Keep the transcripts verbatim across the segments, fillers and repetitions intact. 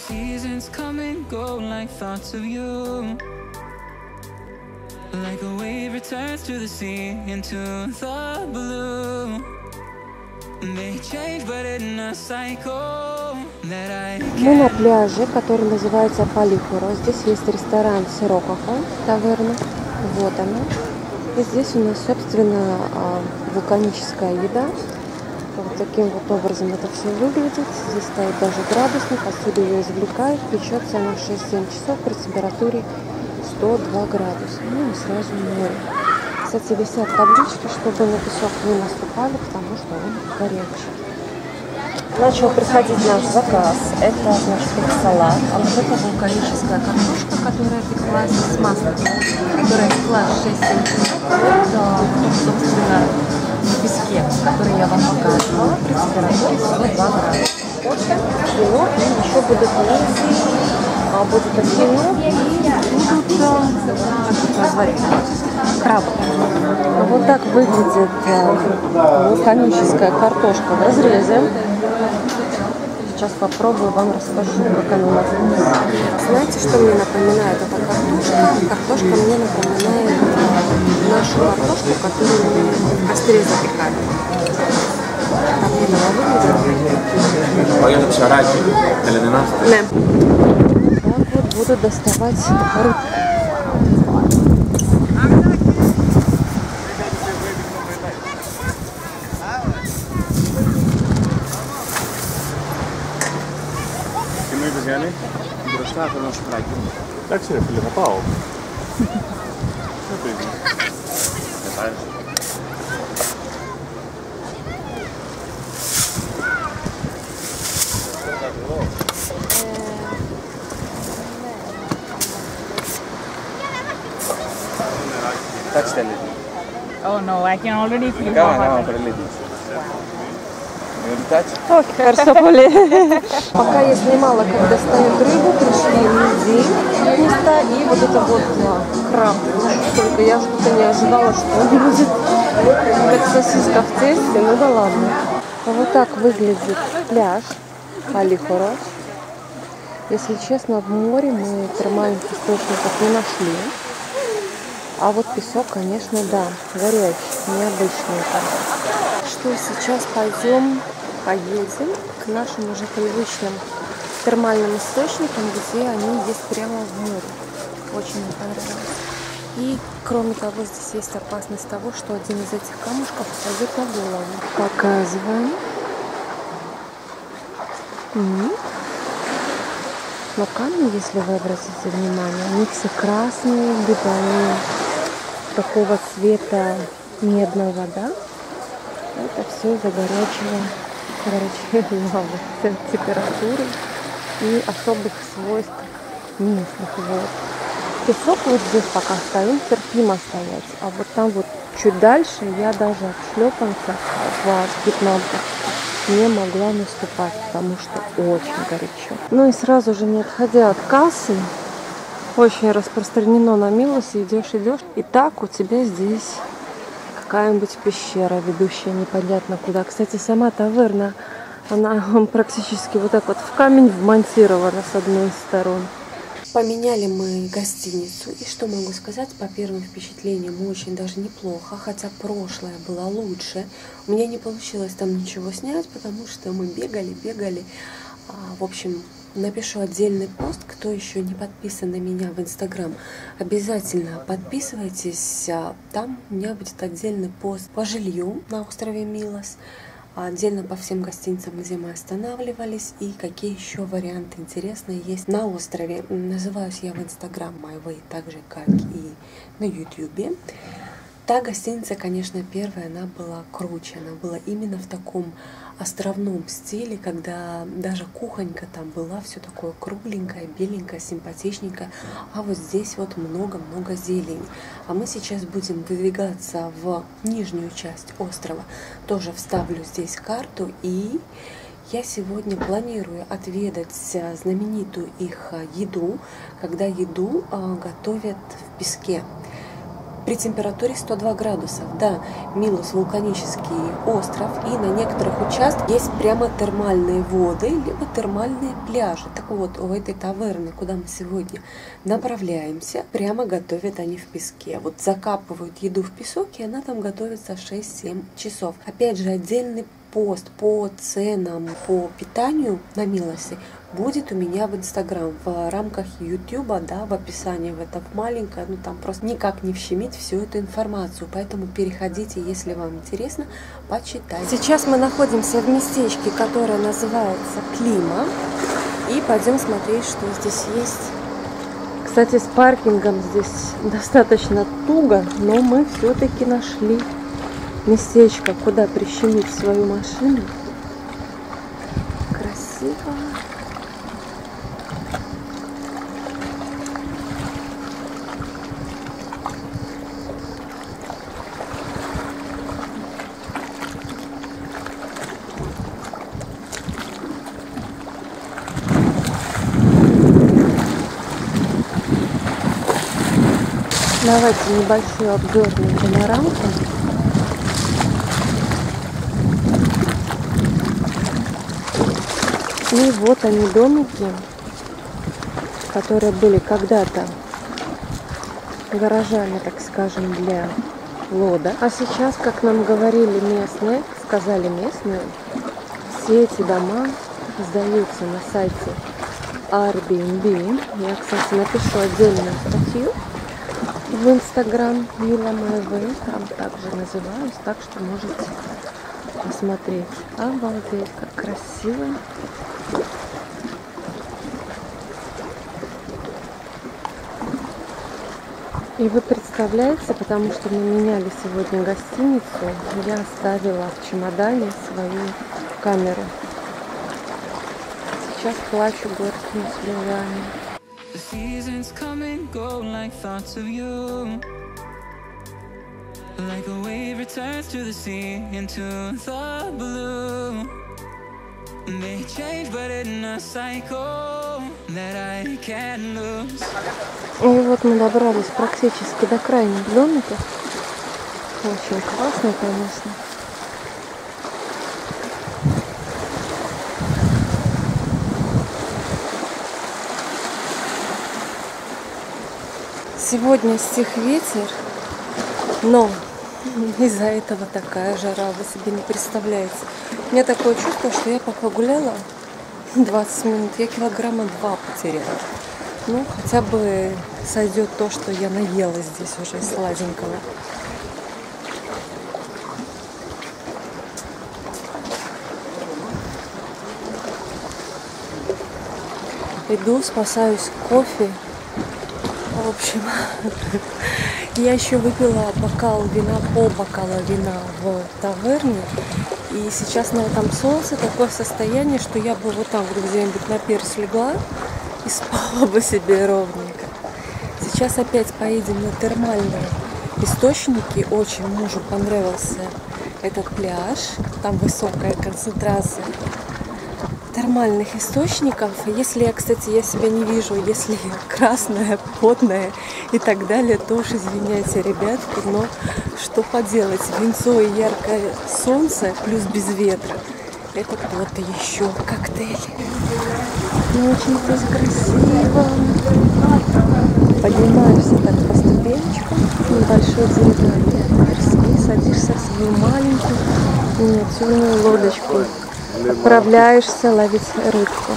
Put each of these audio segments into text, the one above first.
Seasons come and go like thoughts of you. Like a wave returns to the sea, into the blue. They change, but in a cycle that I can't. Мы на пляже, который называется Палихоро. Здесь есть ресторан Сирокаха, таверна. Вот она. И здесь у нас, собственно, вулканическая еда. Вот таким вот образом это все выглядит. Здесь стоит даже градусник, отсюда ее извлекают. Печется она в шесть-семь часов при температуре сто два градуса. Ну и сразу море. Кстати, висят таблички, чтобы на песок не наступали, потому что он горячий. Начал приходить наш заказ. Это, значит, салат. А вот это вулканическая картошка, которая пеклась с маслом, которая пеклась шесть-семь часов. Вот, собственно, в песке, который я вам показывала, при температуре сто два градуса. Кофе, вино, и еще будут мидии, будет осьминог и будут, как это назвать, крабы. Вот так выглядит вулканическая картошка в разрезе. Сейчас попробую, вам расскажу, как она у нас выглядит. Знаете, что мне напоминает эта картошка? Картошка мне напоминает нашу картошку, которую мы в костре запекали. Так именно выглядит. Так вот буду доставать рыбку. Μπροστά θέλω να σου πλάκι. Εντάξει ρε φίλε, θα πάω. Δεν πάρεις. Touch the lid. Oh no, I can already feel Come how on, hot come it on, is. Пока я снимала, как достают рыбу, пришли мидии места и вот это вот краб. Только я что-то не ожидала, что он будет как сосиска в тесте. Ну да ладно. Вот так выглядит пляж Палихоро. Если честно, в море мы термальных источников не нашли. А вот песок, конечно, да, горячий, необычный. Что сейчас пойдем, поедем к нашим уже привычным термальным источникам, где они есть прямо в море. Очень мне понравилось. И кроме того, здесь есть опасность того, что один из этих камушков упадет на голову. Показываем. М-м. Но камни, если вы обратите внимание, они все красные, либо они такого цвета медного, да? Это все из-за горячего, горячей лавы, температуры и особых свойств местных вод. Песок вот здесь пока стоим, терпимо стоять, а вот там вот чуть дальше я даже от шлепанца в пятнадцать не могла наступать, потому что очень горячо. Ну и сразу же, не отходя от кассы, очень распространено на Милосе, идешь, идешь, и так у тебя здесь какая-нибудь пещера, ведущая непонятно куда. Кстати, сама таверна, она практически вот так вот в камень вмонтирована с одной из сторон. Поменяли мы гостиницу, и что могу сказать, по первым впечатлениям очень даже неплохо, хотя прошлое было лучше. У меня не получилось там ничего снять, потому что мы бегали, бегали. В общем, напишу отдельный пост, кто еще не подписан на меня в Инстаграм, обязательно подписывайтесь. Там у меня будет отдельный пост по жилью на острове Милос, отдельно по всем гостиницам, где мы останавливались, и какие еще варианты интересные есть на острове. Называюсь я в Инстаграм MyWay, так же как и на Ютубе. Та гостиница, конечно, первая, она была круче, она была именно в таком островном стиле, когда даже кухонька там была, все такое кругленькое, беленькое, симпатичненькое, а вот здесь вот много-много зелени. А мы сейчас будем выдвигаться в нижнюю часть острова, тоже вставлю здесь карту, и я сегодня планирую отведать знаменитую их еду, когда еду готовят в песке. при температуре сто два градуса. Да, Милос вулканический остров, и на некоторых участках есть прямо термальные воды, либо термальные пляжи. Так вот, у этой таверны, куда мы сегодня направляемся, прямо готовят они в песке. Вот закапывают еду в песок, и она там готовится шесть-семь часов. Опять же, отдельный пост по ценам, по питанию на Милосе будет у меня в Инстаграм, в рамках Ютуба, да, в описании в это маленькое, ну там просто никак не вщемить всю эту информацию, поэтому переходите, если вам интересно, почитайте. Сейчас мы находимся в местечке, которое называется Клима, и пойдем смотреть, что здесь есть. Кстати, с паркингом здесь достаточно туго, но мы все-таки нашли местечко, куда прищемить свою машину. Красиво. Давайте небольшой обзорный панорамку. И вот они, домики, которые были когда-то гаражами, так скажем, для лодок. А сейчас, как нам говорили местные, сказали местные, все эти дома сдаются на сайте Airbnb. Я, кстати, напишу отдельную статью в Инстаграм Мила Мэйвэй, там также называюсь, так что можете посмотреть. Обалдеть, как красиво. И вы представляете, потому что мы меняли сегодня гостиницу, я оставила в чемодане свою камеру. Сейчас плачу горькими слезами. The seasons come and go like thoughts of you. Like a wave returns to the sea, into the blue. May change but in a cycle that I can't lose. И вот мы добрались практически до крайних домиков. Очень классно, конечно. Сегодня стих ветер, но из-за этого такая жара, вы себе не представляете. У меня такое чувство, что я пока гуляла двадцать минут, я килограмма два потеряла. Ну, хотя бы сойдет то, что я наела здесь уже сладенького. Иду, спасаюсь кофе. В общем, я еще выпила бокал вина, пол бокала вина в таверне. И сейчас на этом солнце такое состояние, что я бы вот там вот где-нибудь на перс легла и спала бы себе ровненько. Сейчас опять поедем на термальные источники. Очень мужу понравился этот пляж. Там высокая концентрация термальных источников. Если я, кстати, я себя не вижу, если я красная, потная и так далее, то уж извиняйте, ребятки, но что поделать, винцо и яркое солнце плюс без ветра, это кто-то еще коктейль. Ну, очень здесь красиво. Поднимаешься так по ступенечкам, небольшой деревянный и садишься в свою маленькую миниатюрную лодочку. Отправляешься ловить рыбку.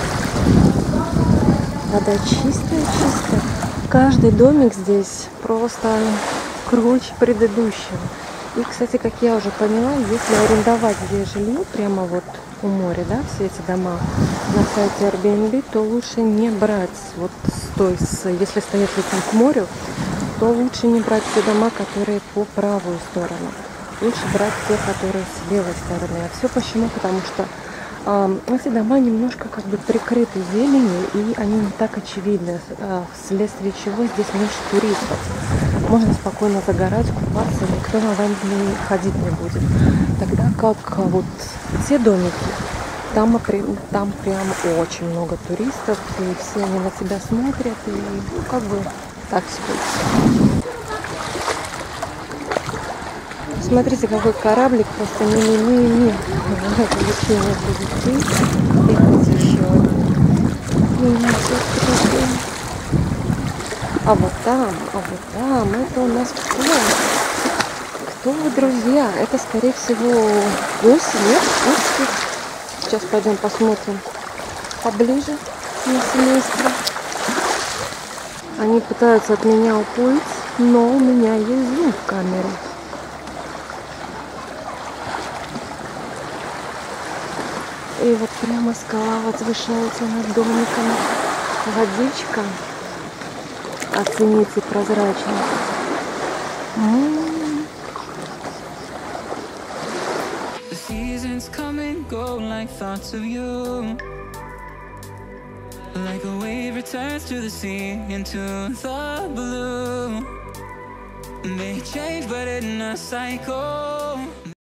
Вода чистая, чистая. Каждый домик здесь просто круче предыдущего. И, кстати, как я уже поняла, если арендовать здесь жилье прямо вот у моря, да, все эти дома на сайте Airbnb, то лучше не брать вот с той, с, если стоять лицом к морю, то лучше не брать те дома, которые по правую сторону. Лучше брать те, которые с левой стороны. А все почему? Потому что э, эти дома немножко как бы прикрыты зеленью, и они не так очевидны, э, вследствие чего здесь меньше туристов. Можно спокойно загорать, купаться, никто на вами не ходить не будет. Тогда как вот те домики, там, там прям очень много туристов, и все они на тебя смотрят, и ну, как бы так себе. Смотрите, какой кораблик, просто мини-мини. Лечение для детей. И вот еще один. А вот там, а вот там, это у нас кто? Кто вы, друзья? Это, скорее всего, гуси, нет? Гуси. Сейчас пойдем посмотрим поближе на семейство. Они пытаются от меня уплыть, но у меня есть зум в камере. И вот прямо скала возвышается над домиком. Водичка. Оцените прозрачно. М-м-м. The seasons come and go like thoughts of you. Like a wave returns to the sea, into the blue. May change but in a cycle